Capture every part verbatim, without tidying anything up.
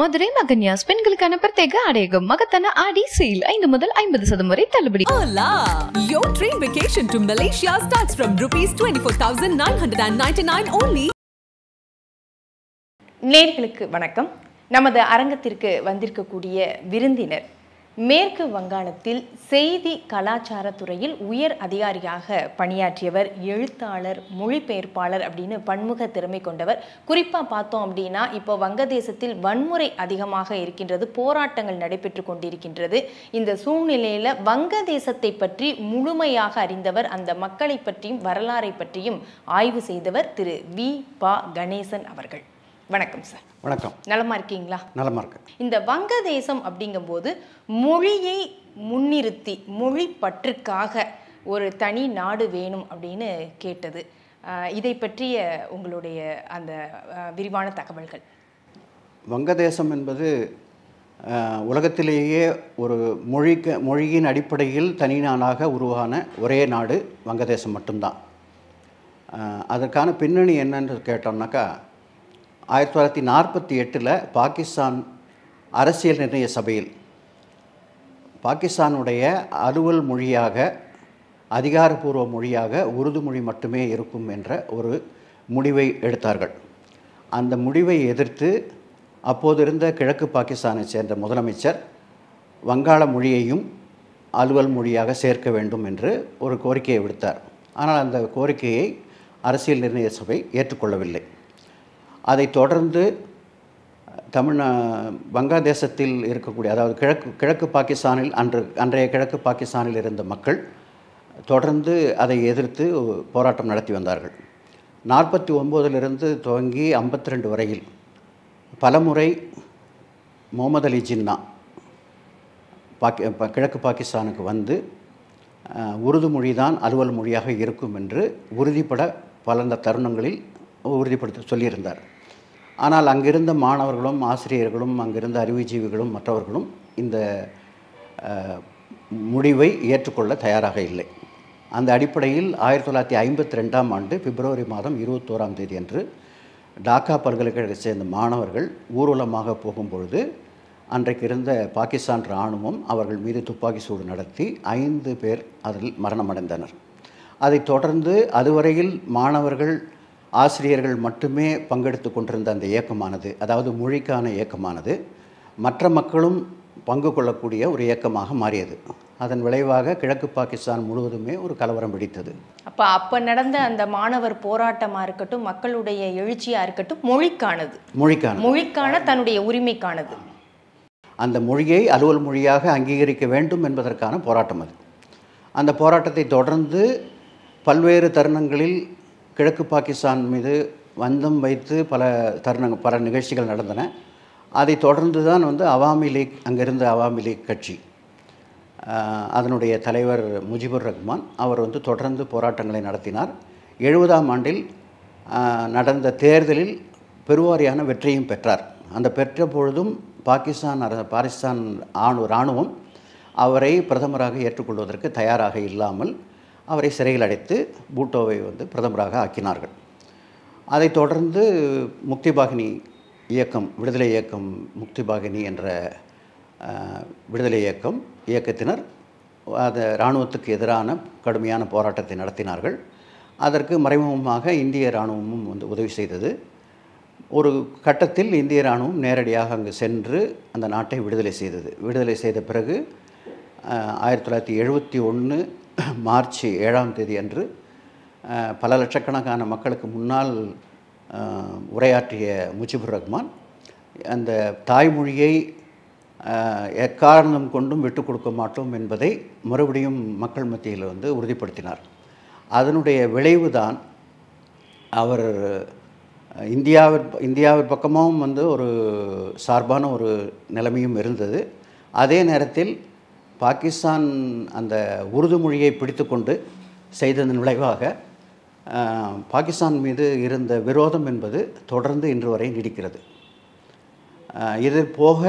மதுரை மகன்யாஸ் பெண்களுக்கான பிரத்யேக ஆடையகம் மகத்தான ஆடி சேல் ஐந்து முதல் ஐம்பது சதம் வரை தள்ளுபடி. Hola! Your train vacation to Malaysia starts from rupees twenty-four thousand nine hundred ninety-nine only. நேயர்களுக்கு வணக்கம். நமது அரங்கத்திற்கு வந்திருக்கக்கூடிய விருந்தினர் மேற்கு வங்காளத்தில் செய்தி கலாச்சார துறையில் உயர் அதிகாரியாக பணியாற்றியவர், எழுத்தாளர், மொழிபெயர்ப்பாளர் அப்படின்னு பன்முக திறமை கொண்டவர். குறிப்பாக பார்த்தோம் அப்படின்னா இப்போ வங்கதேசத்தில் வன்முறை அதிகமாக இருக்கின்றது, போராட்டங்கள் நடைபெற்று கொண்டிருக்கின்றது. இந்த சூழ்நிலையில் வங்கதேசத்தை பற்றி முழுமையாக அறிந்தவர், அந்த மக்களை பற்றியும் வரலாறை பற்றியும் ஆய்வு செய்தவர் திரு வி பா கணேசன் அவர்கள். வணக்கம் சார். வணக்கம். நலமா இருக்கீங்களா? நலமா இருக்கு. இந்த வங்கதேசம் அப்படிங்கும்போது மொழியை முன்னிறுத்தி மொழி பற்றுக்காக ஒரு தனி நாடு வேணும் அப்படின்னு கேட்டது. இதை பற்றிய உங்களுடைய அந்த விரிவான தகவல்கள். வங்கதேசம் என்பது உலகத்திலேயே ஒரு மொழிக்கு மொழியின் அடிப்படையில் தனி நாடாக உருவான ஒரே நாடு வங்கதேசம் மட்டும்தான். அதற்கான பின்னணி என்னன்னு கேட்டோம்னாக்கா, ஆயிரத்தி தொள்ளாயிரத்தி நாற்பத்தி எட்டில் பாகிஸ்தான் அரசியல் நிர்ணய சபையில் பாகிஸ்தானுடைய அலுவல் மொழியாக, அதிகாரப்பூர்வ மொழியாக உருது மொழி மட்டுமே இருக்கும் என்ற ஒரு முடிவை எடுத்தார்கள். அந்த முடிவை எதிர்த்து அப்போது இருந்த கிழக்கு பாகிஸ்தானை சேர்ந்த முதலமைச்சர் வங்காள மொழியையும் அலுவல் மொழியாக சேர்க்க வேண்டும் என்று ஒரு கோரிக்கையை விடுத்தார். ஆனால் அந்த கோரிக்கையை அரசியல் நிர்ணய சபை ஏற்றுக்கொள்ளவில்லை. அதை தொடர்ந்து தமிழ்நா வங்கதேசத்தில் இருக்கக்கூடிய, அதாவது கிழக்கு கிழக்கு பாகிஸ்தானில் அன்று அன்றைய கிழக்கு பாகிஸ்தானில் இருந்த மக்கள் தொடர்ந்து அதை எதிர்த்து போராட்டம் நடத்தி வந்தார்கள். நாற்பத்தி ஒம்போதிலிருந்து துவங்கி ஐம்பத்தி ரெண்டு வரையில் பலமுறை முகமது அலி ஜின்னா பாக்கி கிழக்கு பாகிஸ்தானுக்கு வந்து உருது மொழி தான் அலுவல் மொழியாக இருக்கும் என்று உறுதிப்பட பல தருணங்களில் உறுதிப்படுத்த சொல்லியிருந்தார். ஆனால் அங்கிருந்த மாணவர்களும் ஆசிரியர்களும் அங்கிருந்த அறிவுஜீவிகளும் மற்றவர்களும் இந்த முடிவை ஏற்றுக்கொள்ள தயாராக இல்லை. அந்த அடிப்படையில் ஆயிரத்தி தொள்ளாயிரத்தி ஐம்பத்தி ரெண்டாம் ஆண்டு பிப்ரவரி மாதம் இருபத்தோராம் தேதி அன்று டாக்கா பல்கலைக்கழகத்தை சேர்ந்த மாணவர்கள் ஊர்வலமாக போகும்பொழுது அன்றைக்கு இருந்த பாகிஸ்தான் இராணுவம் அவர்கள் மீது துப்பாக்கி சூடு நடத்தி ஐந்து பேர் அதில் மரணமடைந்தனர். அதைத் தொடர்ந்து அதுவரையில் மாணவர்கள் ஆசிரியர்கள் மட்டுமே பங்கெடுத்து கொண்டிருந்த அந்த இயக்கமானது, அதாவது மொழிக்கான இயக்கமானது, மற்ற மக்களும் பங்கு கொள்ளக்கூடிய ஒரு இயக்கமாக மாறியது. அதன் விளைவாக கிழக்கு பாகிஸ்தான் முழுவதுமே ஒரு கலவரம் வெடித்தது. அப்போ அப்போ நடந்த அந்த மாணவர் போராட்டமாக இருக்கட்டும், மக்களுடைய எழுச்சியாக இருக்கட்டும், மொழிக்கானது மொழிக்கான மொழிக்கான தன்னுடைய உரிமைக்கானது. அந்த மொழியை அலுவல் மொழியாக அங்கீகரிக்க வேண்டும் என்பதற்கான போராட்டம் அது. அந்த போராட்டத்தை தொடர்ந்து பல்வேறு தருணங்களில் கிழக்கு பாகிஸ்தான் மீது வந்தம் வைத்து பல தருணங்கள் பல நிகழ்ச்சிகள் நடந்தன. அதை தொடர்ந்து தான் வந்து அவாமி லீக், அங்கிருந்த அவாமி லீக் கட்சி, அதனுடைய தலைவர் முஜிபுர் ரஹ்மான் அவர் வந்து தொடர்ந்து போராட்டங்களை நடத்தினார். எழுபதாம் ஆண்டில் நடந்த தேர்தலில் பெருவாரியான வெற்றியும் பெற்றார். அந்த பெற்ற பொழுதும் பாகிஸ்தான் அர பாகிஸ்தான் ஆணு இராணுவம் அவரை பிரதமராக ஏற்றுக்கொள்வதற்கு தயாராக இல்லாமல் அவரை சிறையில் அடைத்து பூட்டோவை வந்து பிரதமராக ஆக்கினார்கள். அதைத் தொடர்ந்து முக்தி பாகினி இயக்கம், விடுதலை இயக்கம் முக்தி பாகினி என்ற விடுதலை இயக்கம் இயக்கத்தினர் அது இராணுவத்துக்கு எதிரான கடுமையான போராட்டத்தை நடத்தினார்கள். அதற்கு மறைமுகமாக இந்திய இராணுவமும் வந்து உதவி செய்தது. ஒரு கட்டத்தில் இந்திய இராணுவம் நேரடியாக அங்கு சென்று அந்த நாட்டை விடுதலை செய்தது. விடுதலை செய்த பிறகு ஆயிரத்தி தொள்ளாயிரத்தி எழுபத்தி ஒன்று மார்ச் ஏழாம் தேதி அன்று பல லட்சக்கணக்கான மக்களுக்கு முன்னால் உரையாற்றிய முஜிபுர் ரஹ்மான் அந்த தாய்மொழியை எக்காரணம் கொண்டும் விட்டு கொடுக்க மாட்டோம் என்பதை மறுபடியும் மக்கள் மத்தியில் வந்து உறுதிப்படுத்தினார். அதனுடைய விளைவுதான் அவர் இந்தியாவிற் இந்தியாவின் பக்கமும் வந்து ஒரு சார்பான ஒரு நிலைமையும் இருந்தது. அதே நேரத்தில் பாகிஸ்தான் அந்த உருது மொழியை பிடித்து கொண்டு செய்ததன் விளைவாக பாகிஸ்தான் மீது இருந்த விரோதம் என்பது தொடர்ந்து இன்று வரை நீடிக்கிறது. இது போக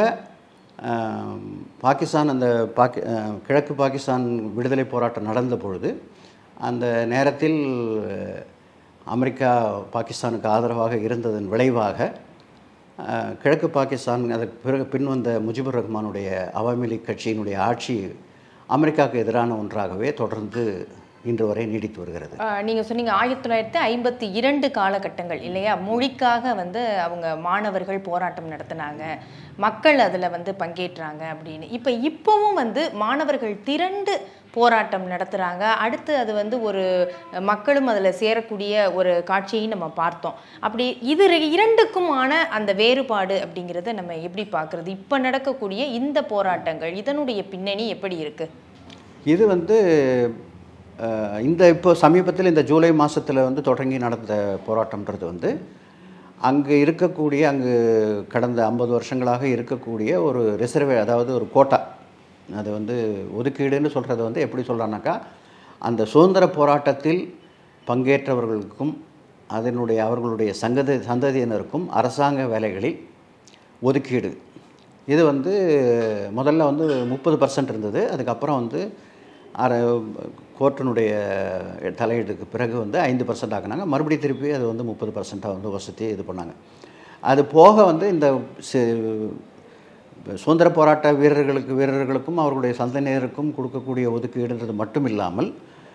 பாகிஸ்தான் அந்த பாக்கி கிழக்கு பாகிஸ்தான் விடுதலை போராட்டம் நடந்த பொழுது அந்த நேரத்தில் அமெரிக்கா பாகிஸ்தானுக்கு ஆதரவாக இருந்ததன் விளைவாக கிழக்கு பாகிஸ்தான் அதற்கு பிறகு பின் வந்த முஜிபுர் ரஹ்மானுடைய அவாமி லீக் கட்சியினுடைய ஆட்சி அமெரிக்காவுக்கு எதிரான ஒன்றாகவே தொடர்ந்து இன்று வரை நீடித்து வருகிறது. நீங்கள் சொன்னீங்க ஆயிரத்தி தொள்ளாயிரத்தி ஐம்பத்தி இரண்டு காலகட்டங்கள் இல்லையா, மொழிக்காக வந்து அவங்க மாணவர்கள் போராட்டம் நடத்தினாங்க, மக்கள் அதில் வந்து பங்கேற்றாங்க அப்படின்னு. இப்போ இப்போவும் வந்து மாணவர்கள் திரண்டு போராட்டம் நடத்துகிறாங்க. அடுத்து அது வந்து ஒரு மக்களும் அதில் சேரக்கூடிய ஒரு காட்சியையும் நம்ம பார்த்தோம். அப்படி இது இரண்டுக்குமான அந்த வேறுபாடு அப்படிங்கிறத நம்ம எப்படி பார்க்குறது? இப்போ நடக்கக்கூடிய இந்த போராட்டங்கள் இதனுடைய பின்னணி எப்படி இருக்குது? இது வந்து இந்த இப்போ சமீபத்தில் இந்த ஜூலை மாதத்தில் வந்து தொடங்கி நடந்த போராட்டம்ன்றது வந்து அங்கே இருக்கக்கூடிய அங்கு கடந்த ஐம்பது வருஷங்களாக இருக்கக்கூடிய ஒரு ரிசர்வே, அதாவது ஒரு கோட்டா, அது வந்து ஒதுக்கீடுன்னு சொல்கிறது வந்து எப்படி சொல்கிறான்னாக்கா, அந்த சுதந்திர போராட்டத்தில் பங்கேற்றவர்களுக்கும் அதனுடைய அவர்களுடைய சங்கதி சந்ததியினருக்கும் அரசாங்க வேலைகளில் ஒதுக்கீடு. இது வந்து முதல்ல வந்து முப்பது பர்சன்ட் இருந்தது. அதுக்கப்புறம் வந்து அரை கோர்ட்டினுடைய தலையீடுக்கு பிறகு வந்து ஐந்து பர்சன்ட் ஆக்கினாங்க. மறுபடியும் திருப்பி அது வந்து முப்பது பர்சன்ட்டாக வந்து வசதி இது பண்ணாங்க. அது போக வந்து இந்த சுதந்திர போராட்ட வீரர்களுக்கு வீரர்களுக்கும் அவர்களுடைய சந்ததியினருக்கும் கொடுக்கக்கூடிய ஒதுக்கீடுன்றது மட்டும் இல்லாமல்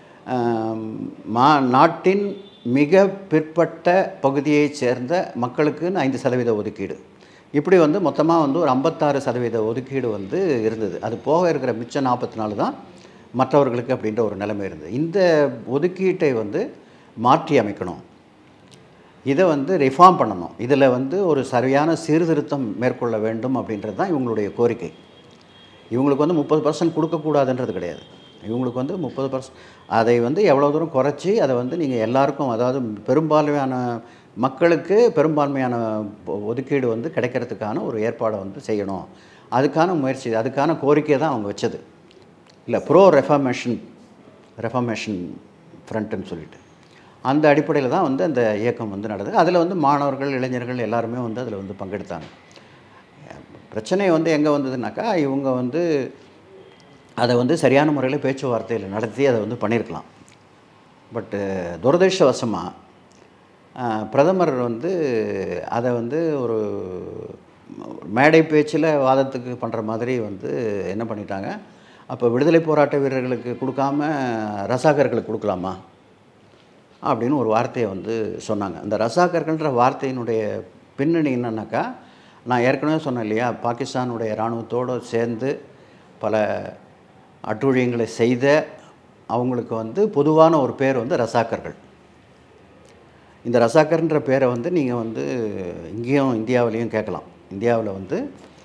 மா நாட்டின் மிக பிற்பட்ட பகுதியைச் சேர்ந்த மக்களுக்குன்னு ஐந்து சதவீத ஒதுக்கீடு, இப்படி வந்து மொத்தமாக வந்து ஒரு ஐம்பத்தாறு சதவீத ஒதுக்கீடு வந்து இருந்தது. அது போக இருக்கிற மிச்சம் நாற்பத்தி நாலு தான் மற்றவர்களுக்கு அப்படின்ற ஒரு நிலைமை இருந்தது. இந்த ஒதுக்கீட்டை வந்து மாற்றி அமைக்கணும், இதை வந்து ரிஃபார்ம் பண்ணணும், இதில் வந்து ஒரு சரியான சீர்திருத்தம் மேற்கொள்ள வேண்டும் அப்படின்றது தான் இவங்களுடைய கோரிக்கை. இவங்களுக்கு வந்து முப்பது பர்சன்ட் கொடுக்கக்கூடாதுன்றது கிடையாது. இவங்களுக்கு வந்து முப்பது பர்சன்ட் அதை வந்து எவ்வளோ தூரம் குறைச்சி அதை வந்து நீங்கள் எல்லாருக்கும், அதாவது பெரும்பான்மையான மக்களுக்கு பெரும்பான்மையான ஒதுக்கீடு வந்து கிடைக்கிறதுக்கான ஒரு ஏற்பாடை வந்து செய்யணும். அதுக்கான முயற்சி, அதுக்கான கோரிக்கை தான் அவங்க வச்சது. இல்லை ப்ரோ ரெஃபார்மேஷன் ரெஃபார்மேஷன் ஃப்ரண்ட்டுன்னு சொல்லிட்டு அந்த அடிப்படையில் தான் வந்து அந்த இயக்கம் வந்து நடந்தது. அதில் வந்து மாணவர்கள், இளைஞர்கள் எல்லாருமே வந்து அதில் வந்து பங்கெடுத்தாங்க. பிரச்சனை வந்து எங்கே வந்ததுனாக்கா, இவங்க வந்து அதை வந்து சரியான முறையில் பேச்சுவார்த்தையில் நடத்தி அதை வந்து பண்ணியிருக்கலாம். பட்டு துரதிர்ஷ்டவசமாக பிரதமர் வந்து அதை வந்து ஒரு மேடை பேச்சில் வாதத்துக்கு பண்ணுற மாதிரி வந்து என்ன பண்ணிட்டாங்க, அப்போ விடுதலை போராட்ட வீரர்களுக்கு கொடுக்காம ரசாகர்களுக்கு கொடுக்கலாமா அப்படின்னு ஒரு வார்த்தையை வந்து சொன்னாங்க. அந்த ரசாகர்கள்ன்ற வார்த்தையினுடைய பின்னணி என்னன்னாக்கா, நான் ஏற்கனவே சொன்னேன் இல்லையா, பாகிஸ்தானுடைய இராணுவத்தோடு சேர்ந்து பல அட்டூழியங்களை செய்த அவங்களுக்கு வந்து பொதுவான ஒரு பேர் வந்து ரசாக்கர்கள். இந்த ரசாக்கர்ன்ற பேரை வந்து நீங்கள் வந்து இங்கேயும் இந்தியாவிலையும் கேட்கலாம். இந்தியாவில் வந்து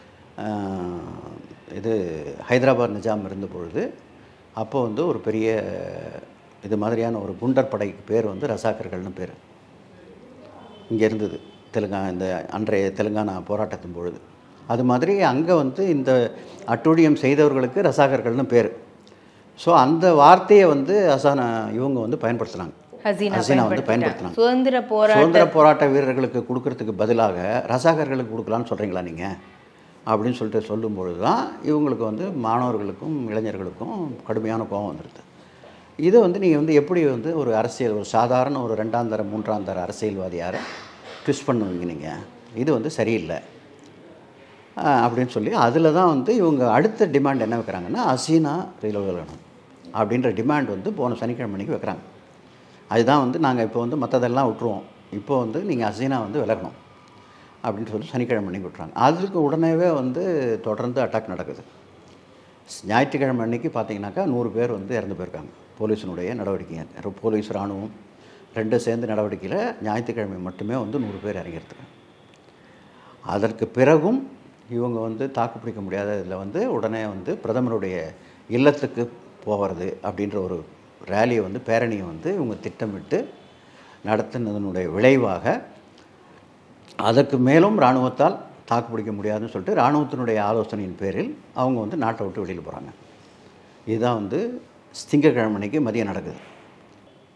இது ஹைதராபாத் நிஜாம் இருந்த பொழுது அப்போ வந்து ஒரு பெரிய இது மாதிரியான ஒரு குண்டர் படைக்கு பேர் வந்து ரசாக்கர்கள்னு பேர் இங்கே இருந்தது, தெலுங்கானா இந்த அன்றைய தெலுங்கானா போராட்டத்தின் பொழுது. அது மாதிரி அங்கே வந்து இந்த அட்டூழியம் செய்தவர்களுக்கு ரசாகர்கள்னு பேர். ஸோ அந்த வார்த்தையை வந்து அசானா இவங்க வந்து பயன்படுத்துகிறாங்க, ஹசீனா வந்து பயன்படுத்துகிறாங்க. சுதந்திர போராட்ட சுதந்திர போராட்ட வீரர்களுக்கு கொடுக்கறதுக்கு பதிலாக ரசாகர்களுக்கு கொடுக்கலான்னு சொல்கிறீங்களா நீங்கள் அப்படின்னு சொல்லிட்டு சொல்லும்பொழுது தான் இவங்களுக்கு வந்து மாணவர்களுக்கும் இளைஞர்களுக்கும் கடுமையான கோபம் வந்துடுது. இதை வந்து நீங்கள் வந்து எப்படி வந்து ஒரு அரசியல், ஒரு சாதாரண ஒரு ரெண்டாம் தர மூன்றாம் தர அரசியல்வாதியாரை ட்விஸ்ட் பண்ணுவீங்க நீங்கள், இது வந்து சரியில்லை அப்படின்னு சொல்லி அதில் தான் வந்து இவங்க அடுத்த டிமாண்ட் என்ன வைக்கிறாங்கன்னா, ஹசீனா விலகணும் அப்படின்ற டிமாண்ட் வந்து போன சனிக்கிழமை அன்றைக்கி வைக்கிறாங்க. அதுதான் வந்து நாங்கள் இப்போ வந்து மற்றதெல்லாம் விட்டுருவோம், இப்போ வந்து நீங்கள் ஹசீனா வந்து விலகணும் அப்படின்னு சொல்லி சனிக்கிழமை அன்றைக்கி விட்டுறாங்க. அதுக்கு உடனேவே வந்து தொடர்ந்து அட்டாக் நடக்குது. ஞாயிற்றுக்கிழமை அன்றைக்கி பார்த்தீங்கன்னாக்கா நூறு பேர் வந்து இறந்து போயிருக்காங்க. போலீஸினுடைய நடவடிக்கை, போலீஸ் இராணுவம் ரெண்டு சேர்ந்து நடவடிக்கையில் ஞாயிற்றுக்கிழமை மட்டுமே வந்து நூறு பேர் இறங்கியிருக்காங்க. அதற்கு பிறகும் இவங்க வந்து தாக்குப்பிடிக்க முடியாத இதில் வந்து உடனே வந்து பிரதமருடைய இல்லத்துக்கு போகிறது அப்படின்ற ஒரு ரேலியை வந்து பேரணியை வந்து இவங்க திட்டமிட்டு நடத்தினதனுடைய விளைவாக அதற்கு மேலும் இராணுவத்தால் தாக்குப்பிடிக்க முடியாதுன்னு சொல்லிட்டு இராணுவத்தினுடைய ஆலோசனையின் பேரில் அவங்க வந்து நாட்டை விட்டு வெளியில் போகிறாங்க. இதுதான் வந்து திங்கட்கிழமை அன்னைக்கு மதியம் நடக்குது.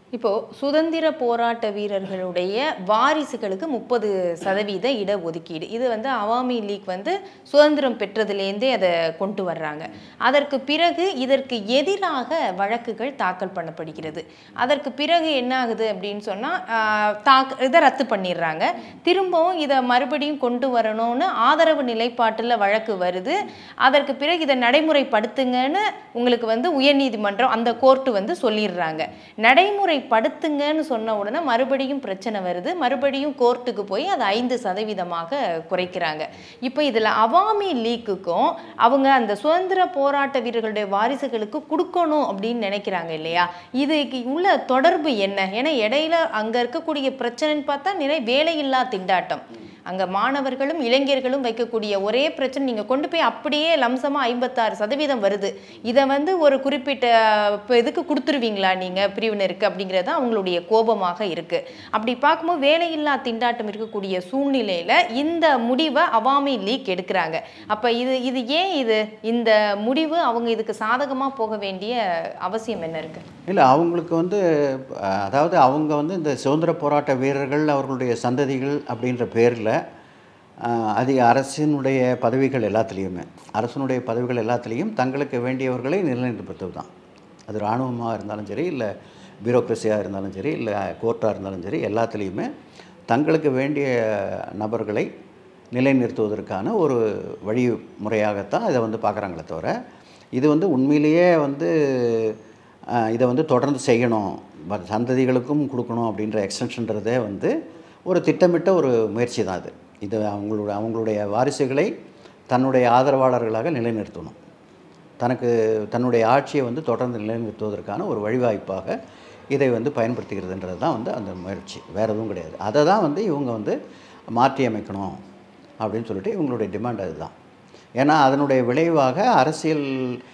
இப்போது சுதந்திர போராட்ட வீரர்களுடைய வாரிசுகளுக்கு முப்பது சதவீத இடஒதுக்கீடு, இது வந்து அவாமி லீக் வந்து சுதந்திரம் பெற்றதுலேருந்தே அதை கொண்டு வர்றாங்க. அதற்கு பிறகு இதற்கு எதிராக வழக்குகள் தாக்கல் பண்ணப்படுகிறது. அதற்கு பிறகு என்ன ஆகுது அப்படின்னு சொன்னால் தாக் இதை ரத்து பண்ணிடுறாங்க. திரும்பவும் இதை மறுபடியும் கொண்டு வரணும்னு ஆதரவு நிலைப்பாட்டில் வழக்கு வருது. அதற்கு பிறகு இதை நடைமுறைப்படுத்துங்கன்னு உங்களுக்கு வந்து உயர்நீதிமன்றம் அந்த கோர்ட்டு வந்து சொல்லிடுறாங்க. நடைமுறை படுத்துங்கன்னு சொன்ன உடனே மறுபடியும் பிரச்சனை வருது. மறுபடியும் கோர்ட்டுக்கு போய் அதை ஐந்து சதவீதமாக குறைக்கிறாங்க. இப்போ இதில் அவாமி லீக்குக்கும் அவங்க அந்த சுதந்திர போராட்ட வீரர்களுடைய வாரிசுகளுக்கு கொடுக்கணும் அப்படின்னு நினைக்கிறாங்க இல்லையா, இதுக்கு உள்ள தொடர்பு என்ன? ஏன்னா இடையில அங்கே இருக்கக்கூடிய பிரச்சனைன்னு பார்த்தா நிறைய வேலையில்லா திண்டாட்டம். அங்கே மாணவர்களும் இளைஞர்களும் வைக்கக்கூடிய ஒரே பிரச்சனை, நீங்கள் கொண்டு போய் அப்படியே லம்சமாக ஐம்பத்தாறு சதவீதம் வருது, இதை வந்து ஒரு குறிப்பிட்ட இப்போ இதுக்கு கொடுத்துருவீங்களா நீங்கள் பிரிவினருக்கு அப்படிங்கிறது அவங்களுடைய கோபமாக இருக்குது. அப்படி பார்க்கும்போது வேலையில்லா திண்டாட்டம் இருக்கக்கூடிய சூழ்நிலையில் இந்த முடிவை அவாமி லீக் எடுக்கிறாங்க. அப்போ இது இது ஏன் இது இந்த முடிவு அவங்க இதுக்கு சாதகமாக போக வேண்டிய அவசியம் என்ன இருக்குது? இல்லை, அவங்களுக்கு வந்து அதாவது அவங்க வந்து இந்த சுதந்திர போராட்ட வீரர்கள் அவர்களுடைய சந்ததிகள் அப்படின்ற பேரில் அது அரசினுடைய பதவிகள் எல்லாத்துலேயுமே அரசனுடைய பதவிகள் எல்லாத்துலேயும் தங்களுக்கு வேண்டியவர்களை நிலைநிறுத்துவது தான். அது இராணுவமாக இருந்தாலும் சரி, இல்லை பியூரோக்ரஸியாக இருந்தாலும் சரி, இல்லை கோர்ட்டாக இருந்தாலும் சரி, எல்லாத்துலேயுமே தங்களுக்கு வேண்டிய நபர்களை நிலைநிறுத்துவதற்கான ஒரு வழிமுறையாகத்தான் இதை வந்து பார்க்குறாங்களே தவிர, இது வந்து உண்மையிலேயே வந்து இதை வந்து தொடர்ந்து செய்யணும், சந்ததிகளுக்கும் கொடுக்கணும் அப்படின்ற எக்ஸ்டென்ஷன்றதே வந்து ஒரு திட்டமிட்ட ஒரு முயற்சி தான் அது. இது அவங்களோட அவங்களுடைய வாரிசுகளை தன்னுடைய ஆதரவாளர்களாக நிலைநிறுத்தணும், தனக்கு தன்னுடைய ஆட்சியை வந்து தொடர்ந்து நிலைநிறுத்துவதற்கான ஒரு வழிவாய்ப்பாக இதை வந்து பயன்படுத்திக்கிறதுன்றது தான் வந்து அந்த முயற்சி, வேறு எதுவும் கிடையாது. அதை தான் வந்து இவங்க வந்து மாற்றி அமைக்கணும் அப்படின்னு சொல்லிட்டு இவங்களுடைய டிமாண்ட் அதுதான். ஏன்னா அதனுடைய விளைவாக அரசியல்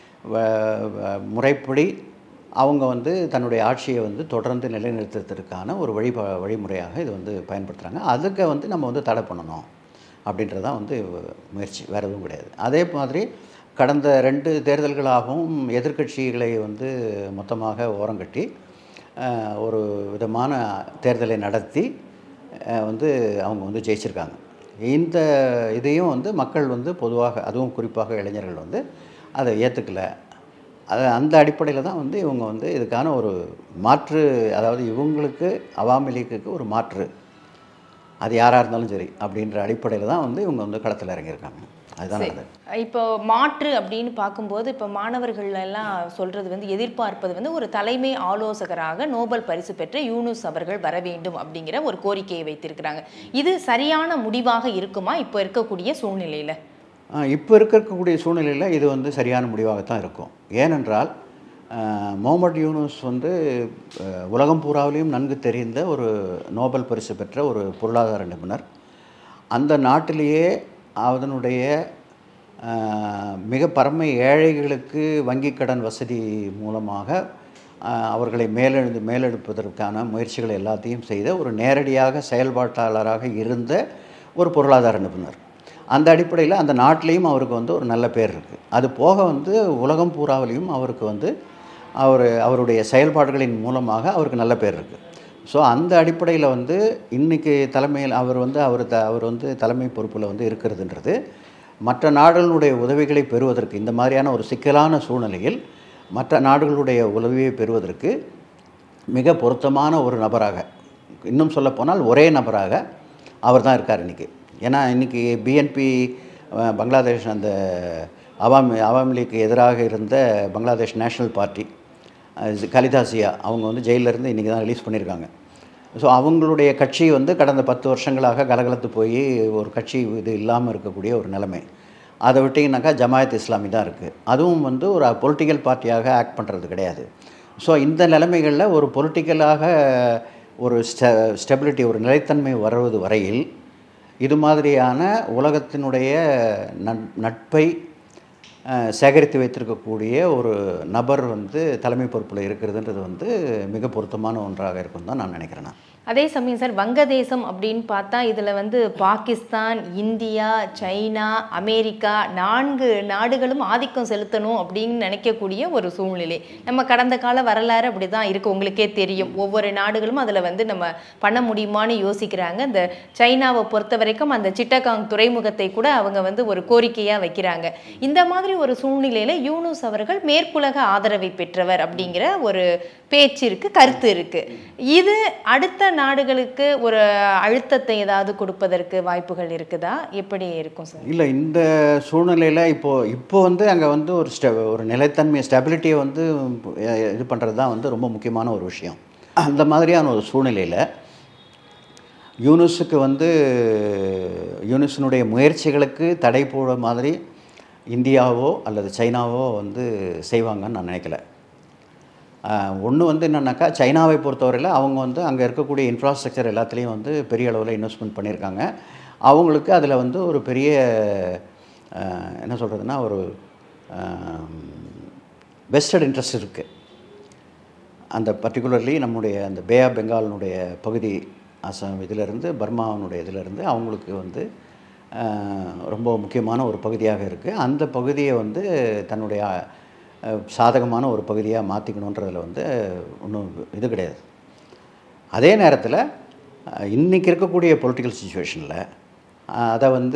முறைப்படி அவங்க வந்து தன்னுடைய ஆட்சியை வந்து தொடர்ந்து நிலைநிறுத்துறதுக்கான ஒரு வழி வழிமுறையாக இது வந்து பயன்படுத்துகிறாங்க. அதுக்கு வந்து நம்ம வந்து தடை பண்ணணும் அப்படின்றது தான் வந்து முயற்சி, வேறு எதுவும் கிடையாது. அதே மாதிரி கடந்த ரெண்டு தேர்தல்களாகவும் எதிர்க்கட்சிகளை வந்து மொத்தமாக ஓரங்கட்டி ஒரு விதமான தேர்தலை நடத்தி வந்து அவங்க வந்து ஜெயிச்சிருக்காங்க. இந்த இதையும் வந்து மக்கள் வந்து பொதுவாக, அதுவும் குறிப்பாக இளைஞர்கள் வந்து அதை ஏற்றுக்கலை. அது அந்த அடிப்படையில் தான் வந்து இவங்க வந்து இதுக்கான ஒரு மாற்று, அதாவது இவங்களுக்கு அவாமி லீக்குக்கு ஒரு மாற்று, அது யாராக இருந்தாலும் சரி அப்படின்ற அடிப்படையில் தான் வந்து இவங்க வந்து களத்தில் இறங்கியிருக்காங்க. அதுதான் அது. இப்போ மாற்று அப்படின்னு பார்க்கும்போது இப்போ மாணவர்கள் எல்லாம் சொல்கிறது வந்து எதிர்பார்ப்பது வந்து ஒரு தலைமை ஆலோசகராக நோபல் பரிசு பெற்ற யூனுஸ் அவர்கள் வர வேண்டும் அப்படிங்கிற ஒரு கோரிக்கையை வைத்திருக்கிறாங்க. இது சரியான முடிவாக இருக்குமா இப்போ இருக்கக்கூடிய சூழ்நிலையில்? இப்போ இருக்கக்கூடிய சூழ்நிலையில் இது வந்து சரியான முடிவாகத்தான் இருக்கும். ஏனென்றால் முகமது யூனுஸ் வந்து உலகம் பூராவிலையும் நன்கு தெரிந்த ஒரு நோபல் பரிசு பெற்ற ஒரு பொருளாதார நிபுணர். அந்த நாட்டிலேயே அதனுடைய மிக பரம ஏழைகளுக்கு வங்கி கடன் வசதி மூலமாக அவர்களை மேலெழுந்து மேலெடுப்பதற்கான முயற்சிகள் எல்லாத்தையும் செய்த ஒரு நேரடியாக செயல்பாட்டாளராக இருந்த ஒரு பொருளாதார நிபுணர். அந்த அடிப்படையில் அந்த நாட்டிலையும் அவருக்கு வந்து ஒரு நல்ல பேர் இருக்குது. அது போக வந்து உலகம் பூராவிலையும் அவருக்கு வந்து அவர் அவருடைய செயல்பாடுகளின் மூலமாக அவருக்கு நல்ல பேர் இருக்குது. ஸோ அந்த அடிப்படையில் வந்து இன்றைக்கி தலைமையில் அவர் வந்து அவர் த அவர் வந்து தலைமை பொறுப்பில் வந்து இருக்கிறதுன்றது மற்ற நாடுகளுடைய உதவிகளை பெறுவதற்கு, இந்த மாதிரியான ஒரு சிக்கலான சூழ்நிலையில் மற்ற நாடுகளுடைய உதவியை பெறுவதற்கு மிக பொருத்தமான ஒரு நபராக, இன்னும் சொல்லப்போனால் ஒரே நபராக அவர் தான் இருக்கார் இன்றைக்கி. ஏன்னா இன்றைக்கி பிஎன்பி பங்களாதேஷ் அந்த அவாமி அவாமி லீக்கு எதிராக இருந்த பங்களாதேஷ் நேஷ்னல் பார்ட்டி கலிதாசியா அவங்க வந்து ஜெயிலிருந்து இன்றைக்கி தான் ரிலீஸ் பண்ணியிருக்காங்க. ஸோ அவங்களுடைய கட்சி வந்து கடந்த பத்து வருஷங்களாக கலகலத்து போய் ஒரு கட்சி இது இல்லாமல் இருக்கக்கூடிய ஒரு நிலைமை. அதை விட்டிங்கனாக்கா ஜமாயத் இஸ்லாமி தான் இருக்குது. அதுவும் வந்து ஒரு பொலிட்டிக்கல் பார்ட்டியாக ஆக்ட் பண்ணுறது கிடையாது. ஸோ இந்த நிலைமைகளில் ஒரு பொலிட்டிக்கலாக ஒரு ஸ்டெ ஸ்டெபிலிட்டி ஒரு நிலைத்தன்மை வருவது வரையில் இது மாதிரியான உலகத்தினுடைய நட்பை சேகரித்து வைத்திருக்கக்கூடிய ஒரு நபர் வந்து தலைமை பொறுப்பில் இருக்கிறதுன்றது வந்து மிக பொருத்தமான ஒன்றாக இருக்கும் தான் நான் நினைக்கிறேன். அதே சமயம் சார் வங்கதேசம் அப்படின்னு பார்த்தா இதில் வந்து பாகிஸ்தான், இந்தியா, சைனா, அமெரிக்கா நான்கு நாடுகளும் ஆதிக்கம் செலுத்தணும் அப்படின்னு நினைக்கக்கூடிய ஒரு சூழ்நிலை. நம்ம கடந்த கால வரலாறு அப்படி தான் இருக்குது, உங்களுக்கே தெரியும். ஒவ்வொரு நாடுகளும் அதில் வந்து நம்ம பண்ண முடியுமான்னு யோசிக்கிறாங்க. இந்த சைனாவை பொறுத்த வரைக்கும் அந்த சிட்டகாங் துறைமுகத்தை கூட அவங்க வந்து ஒரு கோரிக்கையாக வைக்கிறாங்க. இந்த மாதிரி ஒரு சூழ்நிலையில் யூனுஸ் அவர்கள் மேற்குலக ஆதரவை பெற்றவர் அப்படிங்கிற ஒரு பேச்சு இருக்குது, கருத்து இருக்குது. இது அடுத்த நாடுகளுக்கு ஒரு அழுத்தத்தை ஏதாவது கொடுப்பதற்கு வாய்ப்புகள் இருக்குதா? எப்படி இருக்கும் சார்? இல்லை, இந்த சூழ்நிலையில் இப்போது இப்போ வந்து அங்கே வந்து ஒரு ஸ்டெ ஒரு நிலைத்தன்மை ஸ்டெபிலிட்டியை வந்து இது பண்ணுறது தான் வந்து ரொம்ப முக்கியமான ஒரு விஷயம். அந்த மாதிரியான ஒரு சூழ்நிலையில் யூனுஸுக்கு வந்து யூனுஸினுடைய முயற்சிகளுக்கு தடை போட மாதிரி இந்தியாவோ அல்லது சைனாவோ வந்து செய்வாங்கன்னு நான் நினைக்கல. ஒன்று வந்து என்னென்னாக்கா, சைனாவை பொறுத்தவரையில் அவங்க வந்து அங்கே இருக்கக்கூடிய இன்ஃப்ராஸ்ட்ரக்சர் எல்லாத்துலேயும் வந்து பெரிய அளவில் இன்வெஸ்ட்மெண்ட் பண்ணியிருக்காங்க. அவங்களுக்கு அதில் வந்து ஒரு பெரிய என்ன சொல்கிறதுனா ஒரு வெஸ்டட் இன்ட்ரெஸ்ட் இருக்குது. அந்த பர்டிகுலர்லி நம்முடைய அந்த பே ஆஃப் பெங்காலினுடைய பகுதி, அசாம் இதிலிருந்து பர்மாவினுடைய இதிலிருந்து அவங்களுக்கு வந்து ரொம்ப முக்கியமான ஒரு பகுதியாக இருக்குது. அந்த பகுதியை வந்து தன்னுடைய சாதகமான ஒரு பகுதியாக மாற்றிக்கணுன்றதில் வந்து ஒன்றும் இது கிடையாது. அதே நேரத்தில் இன்றைக்கி இருக்கக்கூடிய பொலிட்டிக்கல் சிச்சுவேஷனில் அதை வந்து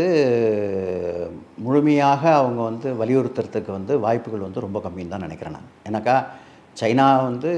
முழுமையாக அவங்க வந்து வலியுறுத்துறதுக்கு வந்து வாய்ப்புகள் வந்து ரொம்ப கம்மின்னு தான் நினைக்கிறேன் நான். ஏன்னாக்கா சைனா வந்து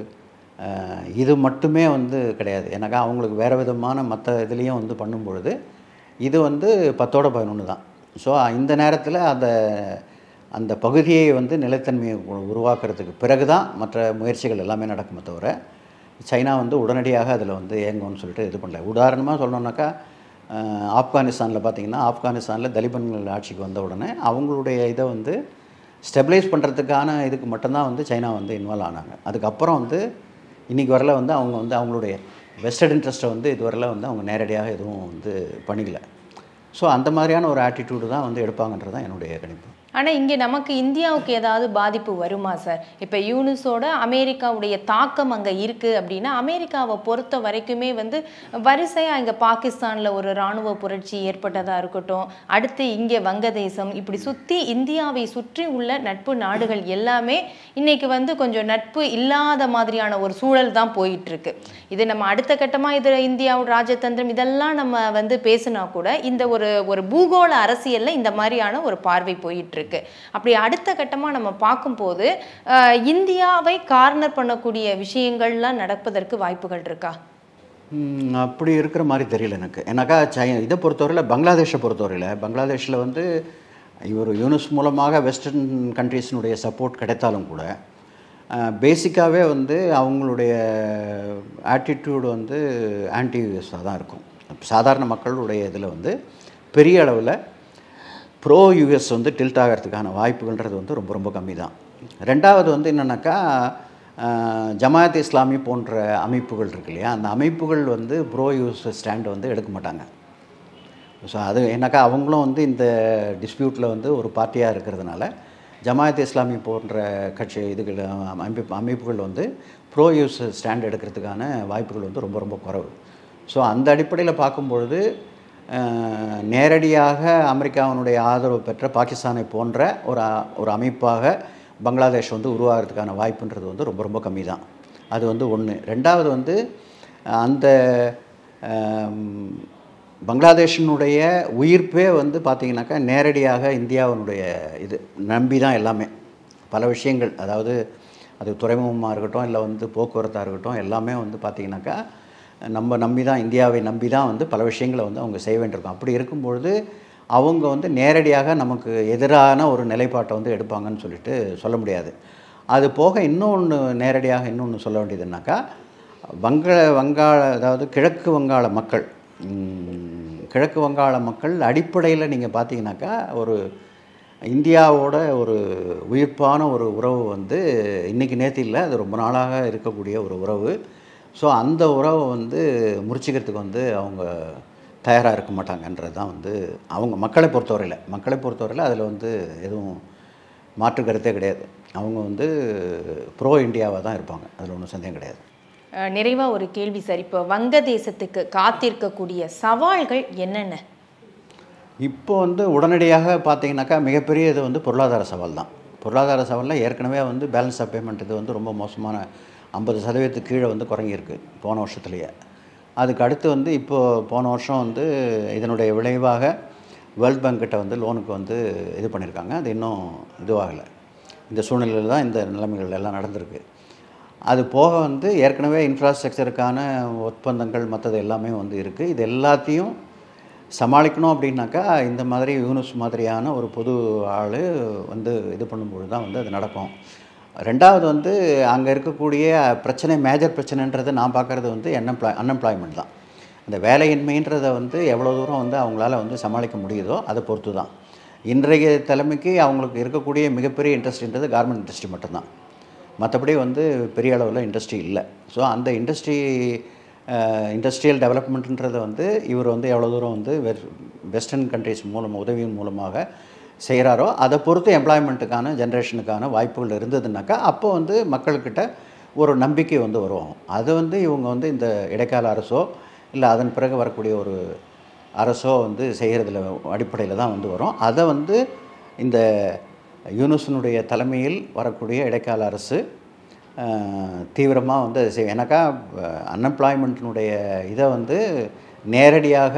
இது மட்டுமே வந்து கிடையாது. ஏன்னாக்கா அவங்களுக்கு வேறு விதமான மற்ற இதுலேயும் வந்து பண்ணும்பொழுது இது வந்து பத்தோட பதினொன்று தான். ஸோ இந்த நேரத்தில் அந்த அந்த பகுதியை வந்து நிலைத்தன்மையை உருவாக்குறதுக்கு பிறகு தான் மற்ற முயற்சிகள் எல்லாமே நடக்குமே தவிர சைனா வந்து உடனடியாக அதில் வந்து ஏங்கும்னு சொல்லிட்டு இது பண்ணல. உதாரணமாக சொல்லணுன்னாக்கா, ஆப்கானிஸ்தானில் பார்த்திங்கன்னா, ஆப்கானிஸ்தானில் தலிபன்கள் ஆட்சிக்கு வந்த உடனே அவங்களுடைய இதை வந்து ஸ்டெபிலைஸ் பண்ணுறதுக்கான இதுக்கு மட்டும்தான் வந்து சைனா வந்து இன்வால்வ் ஆனாங்க. அதுக்கப்புறம் வந்து இன்றைக்கி வரல வந்து அவங்க வந்து அவங்களுடைய வெஸ்டட் இன்ட்ரெஸ்ட்டை வந்து இதுவரையில் வந்து அவங்க நேரடியாக எதுவும் வந்து பண்ணிக்கல. ஸோ அந்த மாதிரியான ஒரு ஆட்டிடியூடு தான் வந்து எடுப்பாங்கன்றது தான் என்னுடைய கணிப்பு. ஆனால் இங்கே நமக்கு இந்தியாவுக்கு ஏதாவது பாதிப்பு வருமா சார்? இப்போ யூனுஸோட அமெரிக்காவுடைய தாக்கம் அங்கே இருக்குது அப்படின்னா, அமெரிக்காவை பொறுத்த வரைக்குமே வந்து வரிசையாக இங்கே பாகிஸ்தானில் ஒரு இராணுவ புரட்சி ஏற்பட்டதாக இருக்கட்டும், அடுத்து இங்கே வங்கதேசம், இப்படி சுற்றி இந்தியாவை சுற்றி உள்ள நட்பு நாடுகள் எல்லாமே இன்றைக்கி வந்து கொஞ்சம் நட்பு இல்லாத மாதிரியான ஒரு சூழல் தான் போயிட்டுருக்கு. இது நம்ம அடுத்த கட்டமாக இது இந்தியாவோட ராஜதந்திரம் இதெல்லாம் நம்ம வந்து பேசுனா கூட இந்த ஒரு ஒரு பூகோள அரசியலில் இந்த மாதிரியான ஒரு பார்வை போயிட்டு இருக்கு. அப்படி அடுத்த கட்டமா நம்ம பார்க்கும்போது இந்தியாவை கார்னர் பண்ணக்கூடிய விஷயங்கள்லாம் நடப்பதற்கு வாய்ப்புகள் இருக்கா? அப்படி இருக்கிற மாதிரி தெரியல எனக்கு. ஏன்னாக்கா சைனா இதை பொறுத்தவரையில் பங்களாதேஷை பொறுத்தவரையில் பங்களாதேஷில் வந்து இவர் யூனுஸ் மூலமாக வெஸ்டர்ன் கண்ட்ரீஸினுடைய சப்போர்ட் கிடைத்தாலும் கூட பேசிக்காகவே வந்து அவங்களுடைய ஆட்டிடியூடு வந்து ஆன்டி யூஎஸ்ஸாக தான் இருக்கும். சாதாரண மக்களுடைய இதில் வந்து பெரிய அளவில் ப்ரோ யூஎஸ் வந்து டில்ட் ஆகிறதுக்கான வாய்ப்புகள்ன்றது வந்து ரொம்ப ரொம்ப கம்மி தான். ரெண்டாவது வந்து என்னென்னாக்கா, ஜமாயத் இஸ்லாமி போன்ற அமைப்புகள் இருக்கு இல்லையா, அந்த அமைப்புகள் வந்து ப்ரோ யூஎஸ் ஸ்டாண்ட் வந்து எடுக்க மாட்டாங்க. ஸோ அது என்னக்கா அவங்களும் வந்து இந்த டிஸ்பியூட்டில் வந்து ஒரு பார்ட்டியாக இருக்கிறதுனால ஜமாயத் இஸ்லாமி போன்ற கட்சி இதுகள் அமைப்பு அமைப்புகள் வந்து ப்ரோ யூஎஸ் ஸ்டாண்ட் எடுக்கிறதுக்கான வாய்ப்புகள் வந்து ரொம்ப ரொம்ப குறைவு. ஸோ அந்த அடிப்படையில் பார்க்கும்பொழுது நேரடியாக அமெரிக்காவினுடைய ஆதரவு பெற்ற பாகிஸ்தானை போன்ற ஒரு ஒரு அமைப்பாக பங்களாதேஷ் வந்து உருவாகிறதுக்கான வாய்ப்புன்றது வந்து ரொம்ப ரொம்ப கம்மி தான். அது வந்து ஒன்று. ரெண்டாவது வந்து அந்த பங்களாதேஷினுடைய உயிர்ப்பே வந்து பார்த்திங்கனாக்கா நேரடியாக இந்தியாவினுடைய இது நம்பி தான் எல்லாமே பல விஷயங்கள், அதாவது அது துறைமுகமாக இருக்கட்டும் இல்லை வந்து போக்குவரத்தாக இருக்கட்டும், எல்லாமே வந்து பார்த்திங்கனாக்கா நம்ம நம்பி தான், இந்தியாவை நம்பி தான் வந்து பல விஷயங்களை வந்து அவங்க செய்ய வேண்டியிருக்கும். அப்படி இருக்கும்பொழுது அவங்க வந்து நேரடியாக நமக்கு எதிரான ஒரு நிலைப்பாட்டை வந்து எடுப்பாங்கன்னு சொல்லிட்டு சொல்ல முடியாது. அது போக இன்னொன்று நேரடியாக இன்னொன்று சொல்ல வேண்டியதுனாக்கா, வங்க வங்காள அதாவது கிழக்கு வங்காள மக்கள் கிழக்கு வங்காள மக்கள் அடிப்படையில் நீங்கள் பார்த்தீங்கன்னாக்கா ஒரு இந்தியாவோட ஒரு உயிர்ப்பான ஒரு உறவு வந்து இன்றைக்கி நேற்று இல்லை, அது ரொம்ப நாளாக இருக்கக்கூடிய ஒரு உறவு. ஸோ அந்த உறவை வந்து முறிச்சிக்கிறதுக்கு வந்து அவங்க தயாராக இருக்க மாட்டாங்கன்றது தான் வந்து அவங்க மக்களை பொறுத்தவரையில் மக்களை பொறுத்தவரையில் அதில் வந்து எதுவும் மாற்று கருத்தே கிடையாது. அவங்க வந்து ப்ரோ இந்தியாவாக தான் இருப்பாங்க, அதில் ஒன்றும் சந்தேகம் கிடையாது. நிறைவாக ஒரு கேள்வி சார், இப்போ வங்கதேசத்துக்கு காத்திருக்கக்கூடிய சவால்கள் என்னென்ன? இப்போ வந்து உடனடியாக பார்த்தீங்கன்னாக்கா மிகப்பெரிய இது வந்து பொருளாதார சவால் தான். பொருளாதார சவாலில் ஏற்கனவே வந்து பேலன்ஸ் ஆஃப் பேமெண்ட் இது வந்து ரொம்ப மோசமான ஐம்பது சதவீதத்துக்கு கீழே வந்து குறைங்கிருக்கு போன வருஷத்துலேயே. அதுக்கு அடுத்து வந்து இப்போது போன வருஷம் வந்து இதனுடைய விளைவாக வேர்ல்ட் பேங்க் கிட்ட வந்து லோனுக்கு வந்து இது பண்ணியிருக்காங்க. அது இன்னும் இதுவாகலை. இந்த சூழ்நிலையில் தான் இந்த நிலைமைகள் எல்லாம் நடந்திருக்கு. அது போக வந்து ஏற்கனவே இன்ஃப்ராஸ்ட்ரக்சருக்கான ஒப்பந்தங்கள் மற்றது எல்லாமே வந்து இருக்குது. இது எல்லாத்தையும் சமாளிக்கணும் அப்படின்னாக்கா இந்த மாதிரி யூனுஸ் மாதிரியான ஒரு பொது ஆள் வந்து இது பண்ணும்பொழுது தான் வந்து அது நடக்கும். ரெண்டாவது வந்து அங்கே இருக்கக்கூடிய பிரச்சனை, மேஜர் பிரச்சனைன்றது நான் பார்க்குறது வந்து அன்எம்ப்ளாய் அன்எம்ப்ளாய்மெண்ட் தான். அந்த வேலையின்மைன்றதை வந்து எவ்வளோ தூரம் வந்து அவங்களால வந்து சமாளிக்க முடியுதோ அதை பொறுத்து தான். இன்றைய தலைமைக்கு அவங்களுக்கு இருக்கக்கூடிய மிகப்பெரிய இண்டஸ்ட்ரின்றது கார்மெண்ட் இண்டஸ்ட்ரி மட்டும்தான். மற்றபடி வந்து பெரிய அளவில் இண்டஸ்ட்ரி இல்லை. ஸோ அந்த இண்டஸ்ட்ரி இண்டஸ்ட்ரியல் டெவலப்மெண்ட்டுன்றதை வந்து இவர் வந்து எவ்வளோ தூரம் வந்து வெஸ்டர்ன் கண்ட்ரிஸ் மூலமாக உதவியின் மூலமாக செய்கிறாரோ அதை பொறுத்து எம்ப்ளாய்மெண்ட்டுக்கான ஜென்ரேஷனுக்கான வாய்ப்புகள் இருந்ததுனாக்கா அப்போ வந்து மக்கள்கிட்ட ஒரு நம்பிக்கை வந்து வரும். அது வந்து இவங்க வந்து இந்த இடைக்கால அரசோ இல்லை அதன் பிறகு வரக்கூடிய ஒரு அரசோ வந்து செய்கிறதுல அடிப்படையில் தான் வந்து வரும். அதை வந்து இந்த யூனுஸினுடைய தலைமையில் வரக்கூடிய இடைக்கால அரசு தீவிரமாக வந்து அது செய்யும். ஏன்னாக்கா அன்எம்ப்ளாய்மெண்ட்டினுடைய இதை வந்து நேரடியாக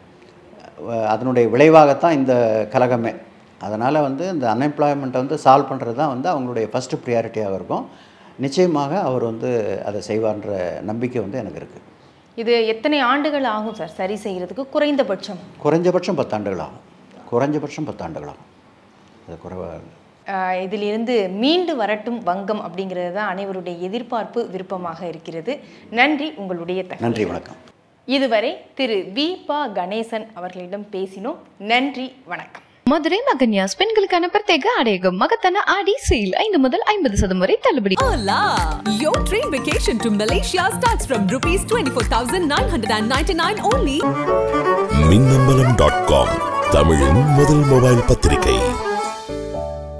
அதனுடைய விளைவாகத்தான் இந்த கலகமே. அதனால் வந்து இந்த அன்எம்ப்ளாய்மெண்ட்டை வந்து சால்வ் பண்ணுறது தான் வந்து அவங்களுடைய ஃபஸ்ட்டு ப்ரியாரிட்டியாக இருக்கும். நிச்சயமாக அவர் வந்து அதை செய்வார்ன்ற நம்பிக்கை வந்து எனக்கு இருக்குது. இது எத்தனை ஆண்டுகள் ஆகும் சார் சரி செய்கிறதுக்கு? குறைந்தபட்சம் குறைஞ்சபட்சம் பத்தாண்டுகள் ஆகும். குறைஞ்சபட்சம் பத்தாண்டுகள் ஆகும். அது குறைவாக இதிலிருந்து மீண்டு வரட்டும் வங்கம் அப்படிங்கிறது தான் அனைவருடைய எதிர்பார்ப்பு, விருப்பமாக இருக்கிறது. நன்றி உங்களுடைய தகவல். நன்றி, வணக்கம். இதுவரை திரு வி பா கணேசன் அவர்களிடம் பேசினோம். நன்றி, வணக்கம். மதுரை மகன்யாஸ் பெண்களுக்கான பிரத்யேக ஆடையகம் மகத்தான ஆடி சேல் ஐந்து முதல் ஐம்பது சதம் வரை தள்ளுபடி. Hola! Your train vacation to Malaysia starts from rupees twenty-four thousand nine hundred ninety-nine only. Minnambalam dot com தமிழின் முதல் மொபைல் பத்திரிகை.